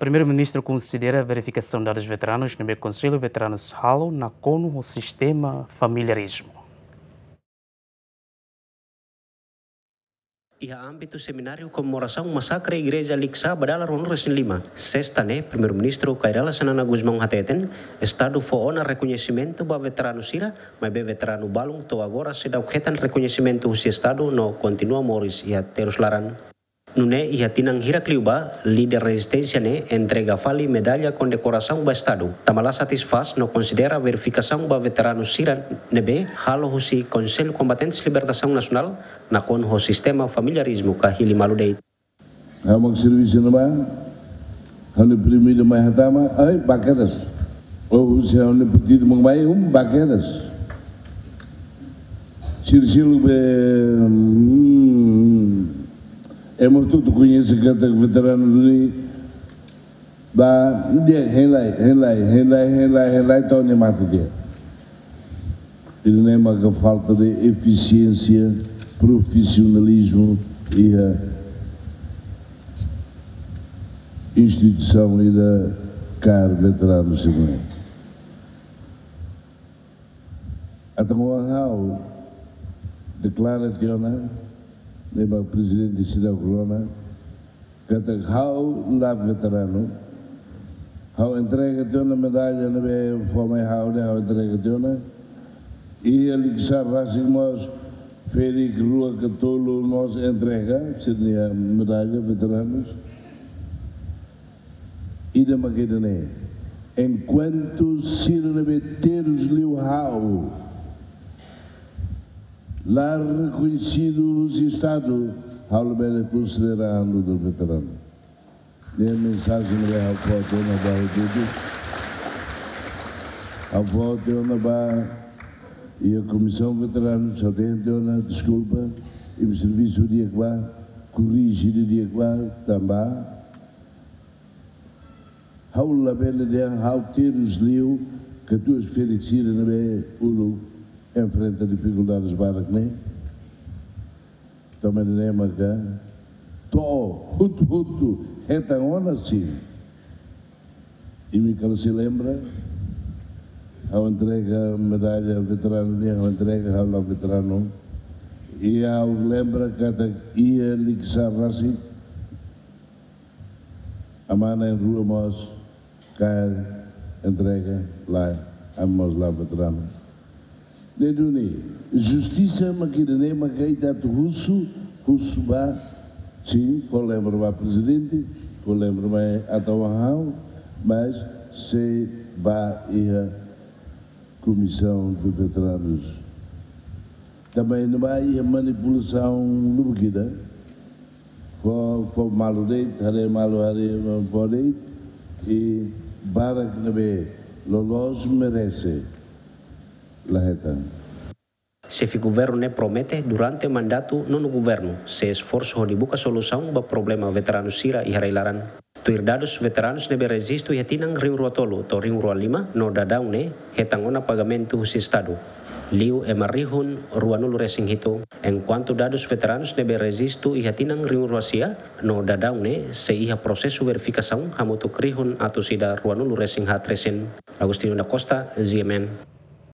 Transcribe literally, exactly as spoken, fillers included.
Primeiro-Ministro considera a verificação dos veteranos no Conselho Veteranos Halo na CONU o sistema familiarismo. E a âmbito seminário comemoração massacre Igreja Liksa Badala Ronores Lima. Sexta, né, Primeiro-Ministro Kairala Sanana Guzmão Hateten, Estado foona reconhecimento para veterano Sira, mas be veterano Balung to agora se dá o reconhecimento do Estado no continua Moris e a Terus Laran. Nune e a Tinang Hirakliuba, líder resistência né, entrega fali medalha com decoração do Estado. Tamala satisfaz no considera a verificação para veteranos Sira nebe halo husi Conselho Combatentes Libertação Nacional na con o sistema familiarismo kahili maludei. Hamang serviço no mar, hanu primeiro mais hatama, ai bacadas. Ou se hanu pedido mangmai um bacadas. Sirsil be é muito tudo conhece que até veteranos ali ba dia helai helai helai helai helai tão animado dia. Ele lembra que falta de eficiência, profissionalismo e a instituição e da car veteranos também. Até o Hau declara que lembra o presidente Cida Corona, que até Hau lá veterano, Hau entrega te uma medalha na be forma Hau de Hau entrega te uma e ele que sabe assim nós Férico Rua Catolo nós entrega seria medalha veteranos e da Maquedane enquanto Ciro na be ter os liu Hau lá reconhecido os Estados, Paulo Bela considerando do veterano. E a mensagem é a foto na barra tudo. A foto na barra e a Comissão Veterano, só tem uma desculpa, e o serviço de Aquá, corrigir de Aquá, também. Paulo Bela de Hau ter os liu, que tu és felicidas na be ulu. Enfrenta dificuldades para que nem também lembra que to hutu hutu é tão ona sim e me se lembra ao entrega medalha veterano e ao entrega ao veterano e ao lembra que até ia lixar assim a mana em rua mos cair entrega lá a mos lá veterano. Neduni, justiça maquinane maquita tu russo, russo ba, sim, com lembra ba presidente, com lembra ba atawahau, mas se ba ia comissão de veteranos. Também não vai ia manipulação no bequida, for for malu deit, hari malu hari bodeit, e barak nabe lolos merece. Se o governo ne promete, durante o mandato não o governo, se esforço de buscar solução para o problema veteranos Sira e Harailaran. Tu dados veteranos nebe resisto e tinang Rio Ruatolo, to Rio Rua Lima, no dadau ne, hetangona pagamento do Estado. Liu e marihun ruanulu resing hito, enquanto dados veteranos nebe resisto e tinang Rio Ruasia, no dadau ne, se iha processo verificação, hamutuk rihun atau sida ruanulu resing hatresen. Agustino da Costa, Z M N.